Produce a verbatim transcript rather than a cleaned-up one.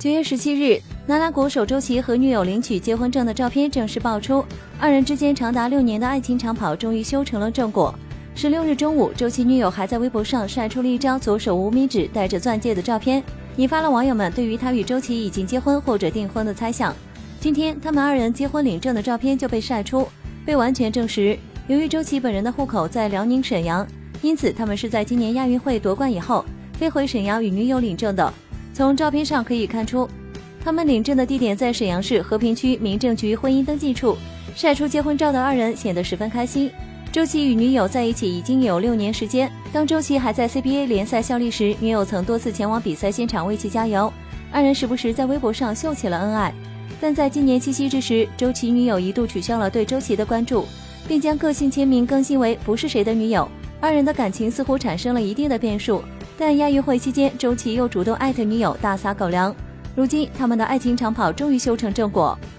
九月十七日，男篮国手周琦和女友领取结婚证的照片正式爆出，二人之间长达六年的爱情长跑终于修成了正果。十六日中午，周琦女友还在微博上晒出了一张左手无名指戴着钻戒的照片，引发了网友们对于他与周琦已经结婚或者订婚的猜想。今天，他们二人结婚领证的照片就被晒出，被完全证实。由于周琦本人的户口在辽宁沈阳，因此他们是在今年亚运会夺冠以后飞回沈阳与女友领证的。从照片上可以看出，他们领证的地点在沈阳市和平区民政局婚姻登记处。晒出结婚照的二人显得十分开心。周琦与女友在一起已经有六年时间，当周琦还在 C B A 联赛效力时，女友曾多次前往比赛现场为其加油，二人时不时在微博上秀起了恩爱。但在今年七夕之时，周琦女友一度取消了对周琦的关注，并将个性签名更新为不是谁的女友，二人的感情似乎产生了一定的变数。但亚运会期间，周琦又主动艾特女友大撒狗粮，如今他们的爱情长跑终于修成正果。